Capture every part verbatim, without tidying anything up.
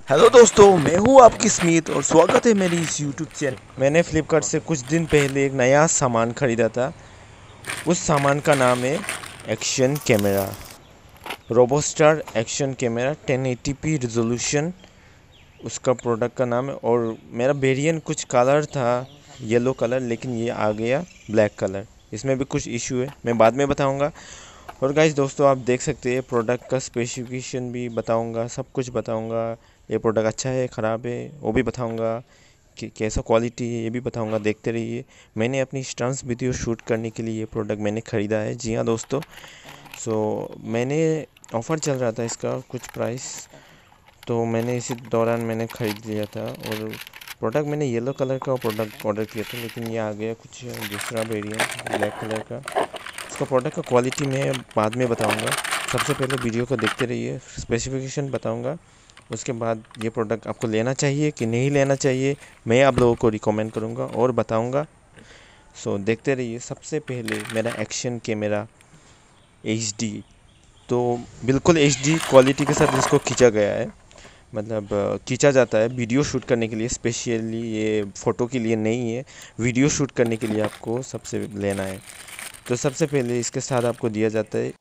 Hello दोस्तों, मैं हूँ आपकी स्मित और स्वागत है मेरी इस यूट्यूब चैनल। मैंने फ्लिपकार्ट से कुछ दिन पहले एक नया सामान ख़रीदा था। उस सामान का नाम है action camera, Robostar action camera ten eighty p resolution उसका प्रोडक्ट का नाम है। और मेरा वेरिएंट कुछ कलर था येलो कलर, लेकिन ये आ गया ब्लैक कलर। इसमें भी कुछ इशू है, मैं बाद में बताऊंगा। और गाइस दोस्तों, आप देख सकते हैं प्रोडक्ट का स्पेसिफिकेशन भी बताऊंगा, सब कुछ बताऊंगा। ये प्रोडक्ट अच्छा है ख़राब है वो भी बताऊंगा, कि कैसा क्वालिटी है ये भी बताऊंगा। देखते रहिए। मैंने अपनी स्टंट्स वीडियो शूट करने के लिए ये प्रोडक्ट मैंने ख़रीदा है। जी हाँ दोस्तों, सो मैंने ऑफ़र चल रहा था इसका कुछ प्राइस, तो मैंने इसी दौरान मैंने ख़रीद लिया था। और प्रोडक्ट मैंने येलो कलर का प्रोडक्ट ऑर्डर किया था, लेकिन ये आ गया कुछ दूसरा वेरिएंट ब्लैक कलर का। इसका प्रोडक्ट का क्वालिटी मैं बाद में बताऊंगा। सबसे पहले वीडियो को देखते रहिए, स्पेसिफिकेशन बताऊंगा। उसके बाद ये प्रोडक्ट आपको लेना चाहिए कि नहीं लेना चाहिए, मैं आप लोगों को रिकमेंड करूंगा और बताऊंगा। सो देखते रहिए। सबसे पहले मेरा एक्शन कैमरा एच डी, तो बिल्कुल एच डी क्वालिटी के साथ इसको खींचा गया है। मतलब खींचा जाता है वीडियो शूट करने के लिए, स्पेशली ये फ़ोटो के लिए नहीं है, वीडियो शूट करने के लिए आपको सबसे लेना है। तो सबसे पहले इसके साथ आपको दिया जाता है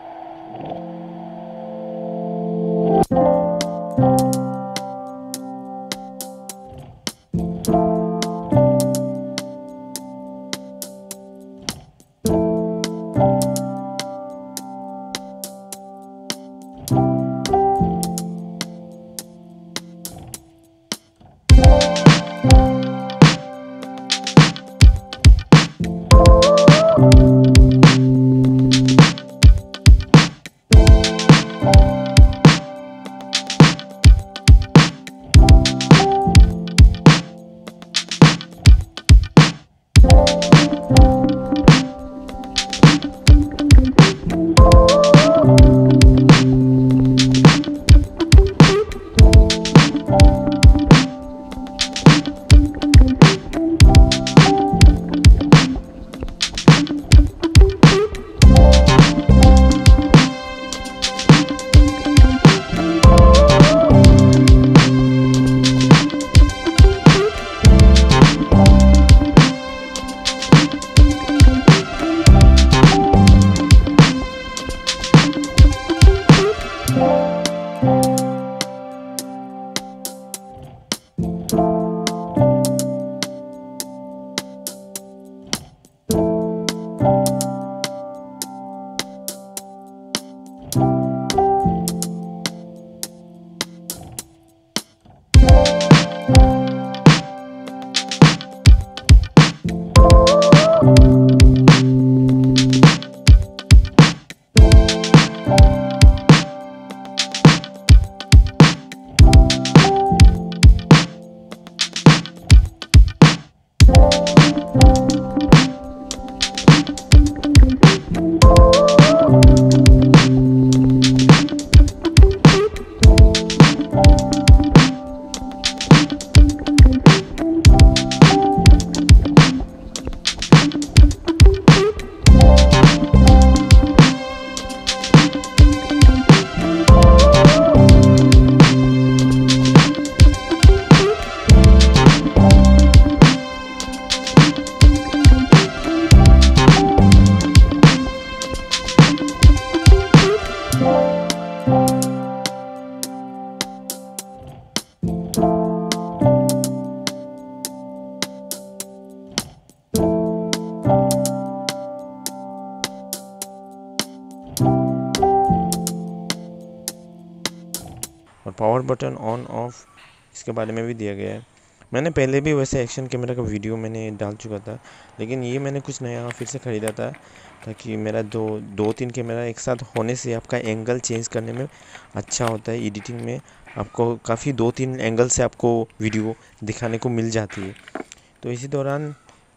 और पावर बटन ऑन ऑफ, इसके बारे में भी दिया गया है। मैंने पहले भी वैसे एक्शन कैमरा का वीडियो मैंने डाल चुका था, लेकिन ये मैंने कुछ नया फिर से ख़रीदा था, ताकि मेरा दो दो तीन कैमरा एक साथ होने से आपका एंगल चेंज करने में अच्छा होता है। एडिटिंग में आपको काफ़ी दो तीन एंगल से आपको वीडियो दिखाने को मिल जाती है। तो इसी दौरान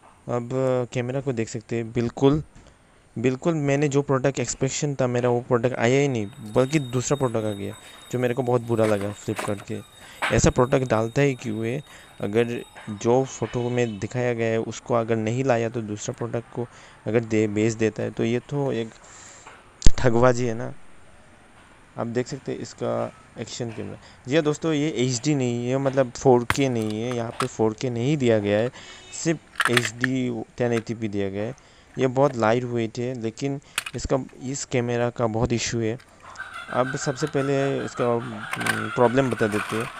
अब कैमरा को देख सकते हैं, बिल्कुल बिल्कुल मैंने जो प्रोडक्ट एक्सपेक्शन था मेरा वो प्रोडक्ट आया ही नहीं, बल्कि दूसरा प्रोडक्ट आ गया, जो मेरे को बहुत बुरा लगा फ्लिपकार्ट के। ऐसा प्रोडक्ट डालता है क्यों है? अगर जो फ़ोटो में दिखाया गया है उसको अगर नहीं लाया तो दूसरा प्रोडक्ट को अगर दे बेच देता है, तो ये तो एक ठगबाजी है ना। आप देख सकते हैं इसका एक्शन कैमरा। जी हाँ दोस्तों, ये एच डी नहीं है, मतलब फोर के नहीं है, यहाँ पे फोर के नहीं दिया गया है, सिर्फ H D ten eighty p दिया गया है। ये बहुत लाइट वेट है, लेकिन इसका इस कैमरा का बहुत इशू है। अब सबसे पहले इसका प्रॉब्लम बता देते हैं।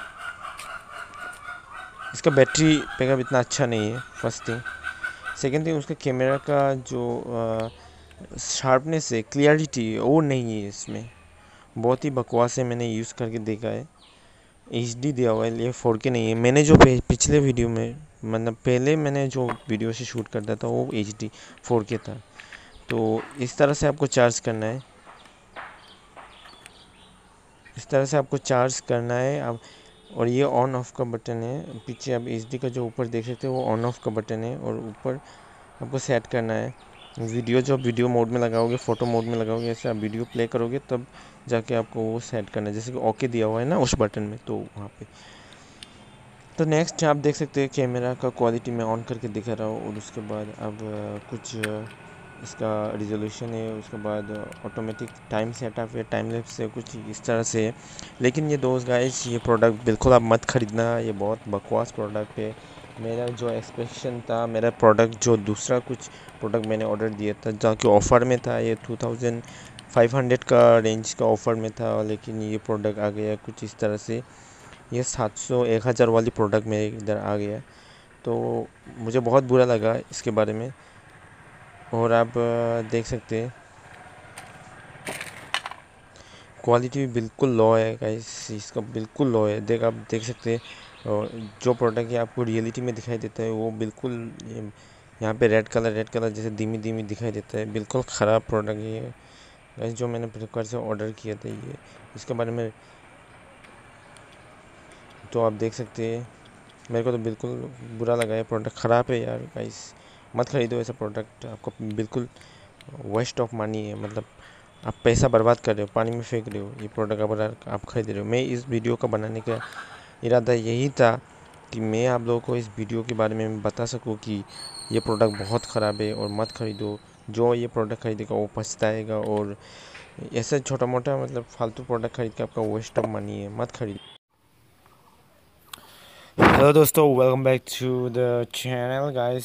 इसका बैटरी बैकअप इतना अच्छा नहीं है, फर्स्ट थिंग। सेकेंड थिंग, उसका कैमरा का जो शार्पनेस है, क्लियरिटी है, वो नहीं है इसमें, बहुत ही बकवास है। मैंने यूज़ करके देखा है। एच डी दिया हुआ है, ये फोर के नहीं है। मैंने जो पिछले वीडियो में, मतलब पहले मैंने जो वीडियो से शूट करता था वो एच डी फोर के था। तो इस तरह से आपको चार्ज करना है, इस तरह से आपको चार्ज करना है अब। और ये ऑन ऑफ का बटन है, पीछे आप एच डी का जो ऊपर देख सकते हो वो ऑन ऑफ का बटन है, और ऊपर आपको सेट करना है वीडियो। जो आप वीडियो मोड में लगाओगे, फ़ोटो मोड में लगाओगे, ऐसे आप वीडियो प्ले करोगे तब जाके आपको वो सेट करना है, जैसे कि ओके दिया हुआ है ना उस बटन में, तो वहाँ पे। तो नेक्स्ट आप देख सकते हैं कैमरा का क्वालिटी मैं ऑन करके दिखा रहा हूँ, और उसके बाद अब कुछ इसका रिजोल्यूशन है, उसके बाद ऑटोमेटिक टाइम सेटअप है, टाइम लैप्स है, कुछ इस तरह से है। लेकिन ये दोस्त गाइस, ये प्रोडक्ट बिल्कुल आप मत ख़रीदना, ये बहुत बकवास प्रोडक्ट है। मेरा जो एक्सपेक्टेशन था, मेरा प्रोडक्ट जो दूसरा कुछ प्रोडक्ट मैंने ऑर्डर दिया था जो कि ऑफ़र में था, ये टू थाउजेंड फाइव हंड्रेड का रेंज का ऑफ़र में था, लेकिन ये प्रोडक्ट आ गया कुछ इस तरह से। ये सात सौ एक हज़ार वाली प्रोडक्ट मेरे इधर आ गया, तो मुझे बहुत बुरा लगा इसके बारे में। और आप देख सकते हैं क्वालिटी भी बिल्कुल लो है गाइस, इसका बिल्कुल लो है। देख आप देख सकते हैं, और जो प्रोडक्ट ये आपको रियलिटी में दिखाई देता है वो बिल्कुल, यहाँ पे रेड कलर रेड कलर जैसे धीमी धीमी दिखाई देता है। बिल्कुल ख़राब प्रोडक्ट ये है गाइस, जो मैंने फ्लिपकार्ट से ऑर्डर किया था ये, इसके बारे में तो आप देख सकते हैं। मेरे को तो बिल्कुल बुरा लगा, है प्रोडक्ट ख़राब है यार गाइस, मत ख़रीदो ऐसा प्रोडक्ट, आपको बिल्कुल वेस्ट ऑफ मनी है। मतलब आप पैसा बर्बाद कर रहे हो, पानी में फेंक रहे हो ये प्रोडक्ट अगर आप ख़रीद रहे हो। मैं इस वीडियो का बनाने का इरादा यही था कि मैं आप लोगों को इस वीडियो के बारे में बता सकूं कि ये प्रोडक्ट बहुत ख़राब है और मत ख़रीदो। जो ये प्रोडक्ट ख़रीदेगा वो पछताएगा, और ऐसा छोटा मोटा मतलब फालतू प्रोडक्ट ख़रीद के आपका वेस्ट ऑफ मनी है, मत खरीदो। हेलो दोस्तों, welcome back to the channel guys.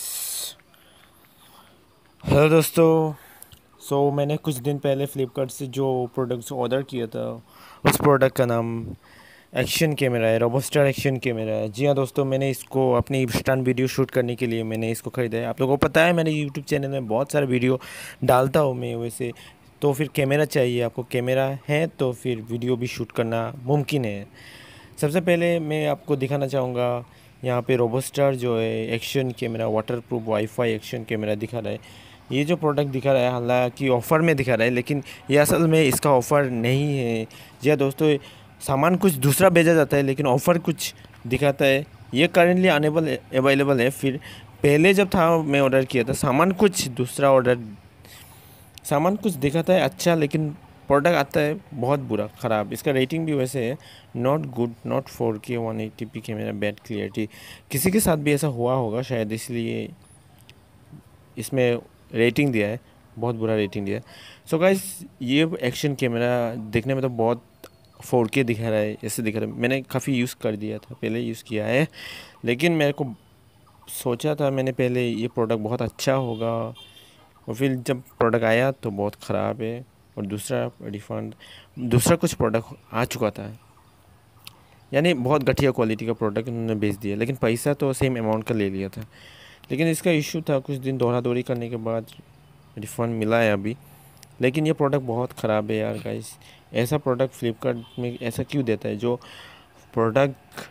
Hello दोस्तों, सो so, मैंने कुछ दिन पहले फ़्लिपकार्ट से जो प्रोडक्ट्स ऑर्डर किया था, उस प्रोडक्ट का नाम एक्शन कैमरा है, रोबोस्टर एक्शन कैमरा है। जी हाँ दोस्तों, मैंने इसको अपनी स्टंट वीडियो शूट करने के लिए मैंने इसको ख़रीदा है। आप लोगों को पता है मैंने यूट्यूब चैनल में बहुत सारे वीडियो डालता हूँ मैं वैसे, तो फिर कैमरा चाहिए आपको, कैमरा है तो फिर वीडियो भी शूट करना मुमकिन है। सबसे पहले मैं आपको दिखाना चाहूँगा यहाँ पे रोबोस्टर जो है action camera, waterproof wifi action camera दिखा रहा है। ये जो प्रोडक्ट दिखा रहा है हालांकि ऑफ़र में दिखा रहा है, लेकिन ये असल में इसका ऑफ़र नहीं है। जी हाँ दोस्तों, सामान कुछ दूसरा भेजा जाता है लेकिन ऑफ़र कुछ दिखाता है। ये करेंटली अनेबल अवेलेबल है, फिर पहले जब था मैं ऑर्डर किया था सामान कुछ दूसरा ऑर्डर सामान कुछ दिखाता है अच्छा, लेकिन प्रोडक्ट आता है बहुत बुरा ख़राब। इसका रेटिंग भी वैसे है नॉट गुड, नॉट फोर के one eighty p camera, bad clarity. किसी के साथ भी ऐसा हुआ होगा शायद, इसलिए इसमें रेटिंग दिया है, बहुत बुरा रेटिंग दिया है। सो गाइस, ये एक्शन कैमरा देखने में तो बहुत फोर के दिखा रहा है, ऐसे दिख रहा है। मैंने काफ़ी यूज़ कर दिया था, पहले यूज़ किया है, लेकिन मेरे को सोचा था मैंने पहले ये प्रोडक्ट बहुत अच्छा होगा, और फिर जब प्रोडक्ट आया तो बहुत ख़राब है। और दूसरा रिफ़ंड दूसरा कुछ प्रोडक्ट आ चुका था, यानी बहुत घटिया क्वालिटी का प्रोडक्ट उन्होंने बेच दिया, लेकिन पैसा तो सेम अमाउंट का ले लिया था। लेकिन इसका इशू था कुछ दिन दौड़ा दौड़ी करने के बाद रिफ़ंड मिला है अभी, लेकिन ये प्रोडक्ट बहुत ख़राब है यार गाइस। ऐसा प्रोडक्ट फ्लिपकार्ट में ऐसा क्यों देता है, जो प्रोडक्ट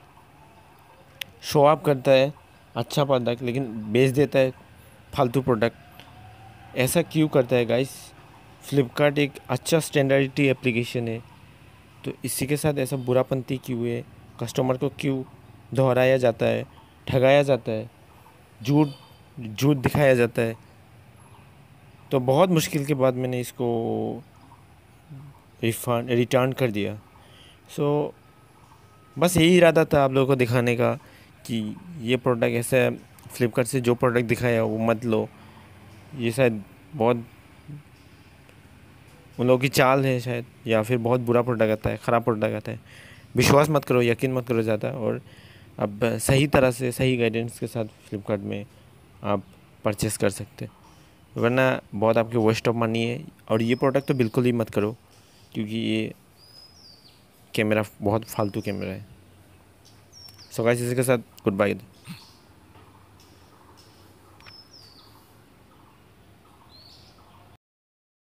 शो अप करता है अच्छा प्रोडक्ट लेकिन बेच देता है फालतू प्रोडक्ट, ऐसा क्यों करता है गाइस। फ्लिपकार्ट एक अच्छा स्टैंडर्डिटी एप्लीकेशन है, तो इसी के साथ ऐसा बुरापंती क्यों है, कस्टमर को क्यों दोहराया जाता है, ठगाया जाता है, झूठ झूठ दिखाया जाता है। तो बहुत मुश्किल के बाद मैंने इसको रिफंड रिटर्न कर दिया। सो बस यही इरादा था आप लोगों को दिखाने का कि ये प्रोडक्ट ऐसा फ्लिपकार्ट से जो प्रोडक्ट दिखाया वो मत लो, ये शायद बहुत उन लोगों की चाल है शायद, या फिर बहुत बुरा प्रोडक्ट आता है, ख़राब प्रोडक्ट आता है। विश्वास मत करो, यकीन मत करो ज़्यादा। और अब सही तरह से सही गाइडेंस के साथ फ्लिपकार्ट में आप परचेस कर सकते, वरना बहुत आपके वेस्ट ऑफ मनी है। और ये प्रोडक्ट तो बिल्कुल ही मत करो, क्योंकि ये कैमरा बहुत फालतू कैमरा है। सो गाइस, इसी के साथ गुड बाय।